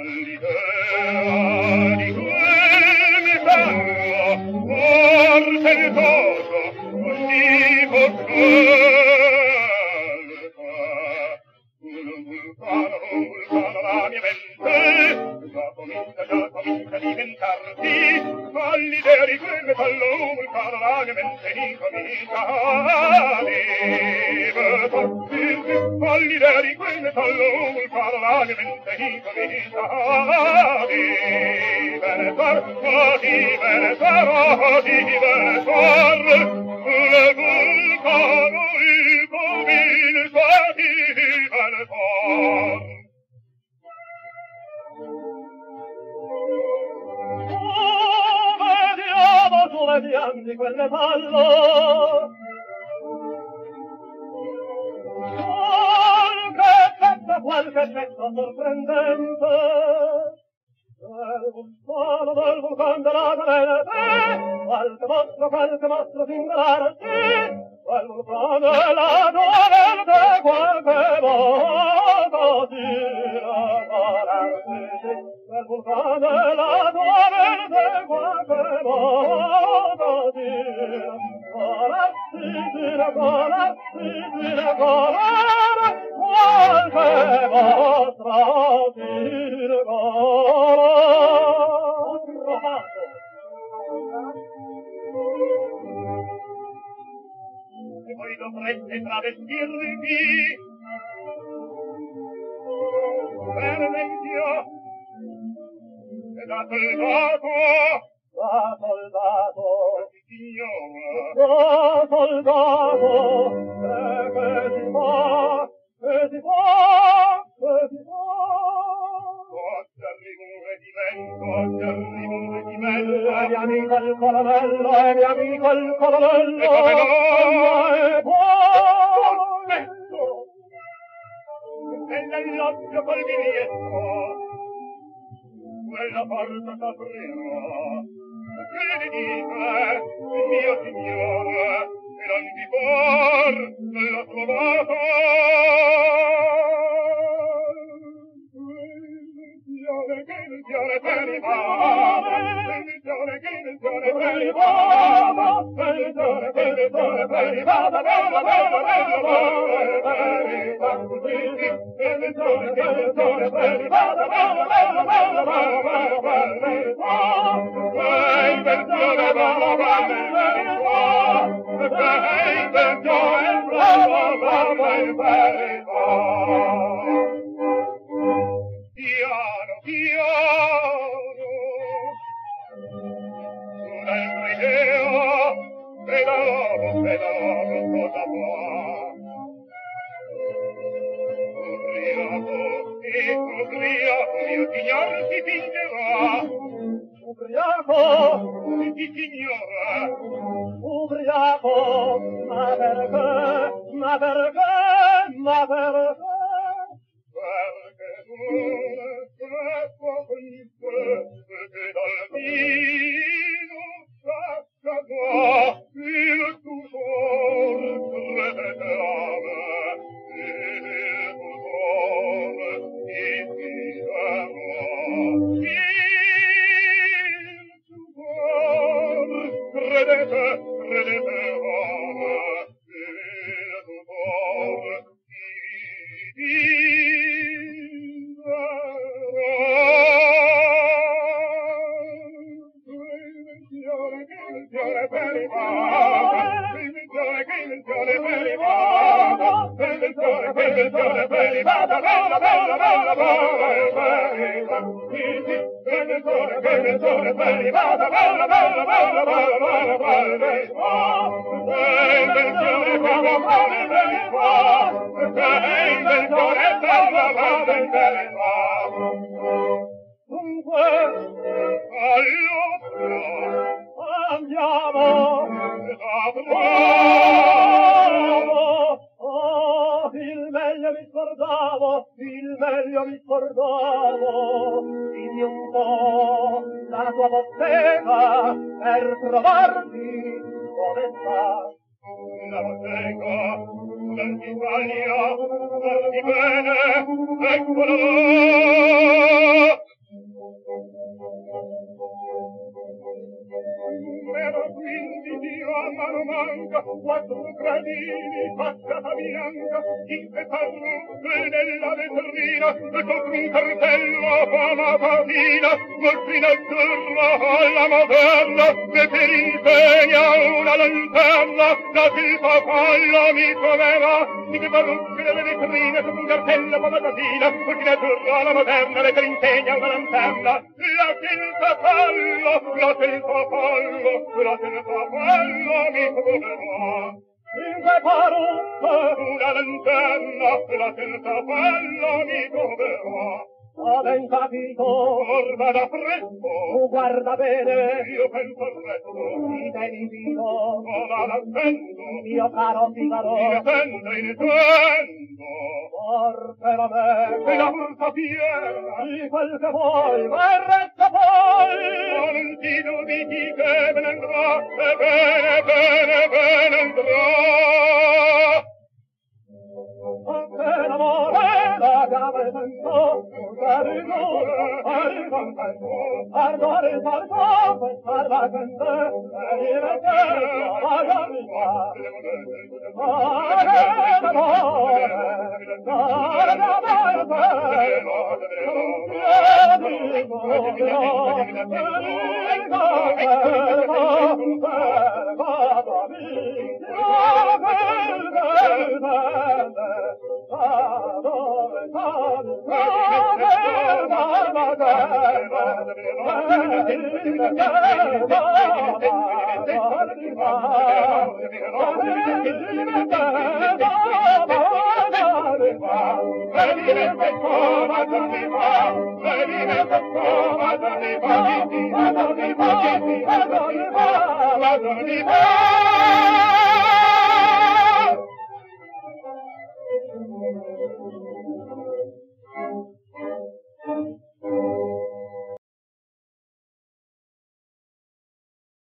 all'idea di quel metallo, forse il toto, così vulcano la mia mente, già comincia a diventarti, all'idea di quel metallo, vulcano la mia mente, incomincia a divertirti, all'idea di quel metallo, vulcano la mia mente, incomincia a divertir, le vulcano incomincia a divertir. Vediamo di quel metallo qualche effetto sorprendente del vulcano della galera qualche mostro singolare quel vulcano della galera qualche modo si regolarsi quel vulcano della galera qualche modo si regolare qualche mostro si regola e poi dovreste travestirvi per esempio e da soldato signora da soldato che si fa arrivo un regimento è mio amico il colonnello e come no e nell'occhio col biglietto quella porta s'aprirà che ne dica mio signore e non si por nella sua vata che illusione per i bava illusione per i bava illusione per i bava bella per i bava illusione per i bava piano piano un'altra idea pedalavo cosa fa ubriaco mio signor si fingerà ubriaco si signora ubriaco ma perché perché non troppo che dal vino s'accadrà il tutor credetame il tutor ispirerà il tutor credete il meglio mi scordavo, dimmi un po' la tua bottega per trovarti dove sta. La bottega dell'Italia, guardi bene, eccola là. bianca, 4 gradini, facciata bianca, in che parrucche nella vetrina, e sopra un cartello fama patina, mostrina azzurra alla moderna, e per insegna una lanterna, da il papallo mi troveva, in che parrucche nelle vetrine, sopra un cartello fama patina, mostrina azzurra alla moderna, e per insegna una lanterna, la senza fallo, la senza fallo, la senza fallo mi troverà. In che parrucche una lanterna, la senza fallo mi troverà. Ho ben capito, orma da fresco, tu guarda bene, io penso al resto, mi devi fido, ora l'attendo, mio caro Figaro, intendo, forse da me, la borsa piena, di quel che vuoi, ma resta poi, Valentino di chi che ben andrà, e bene andrà. Anche l'amore la chiave sento, per il duro, per il contento, ardore il falco, per la gente, e divertirlo, la gamma. Anche l'amore, la chiave Venice,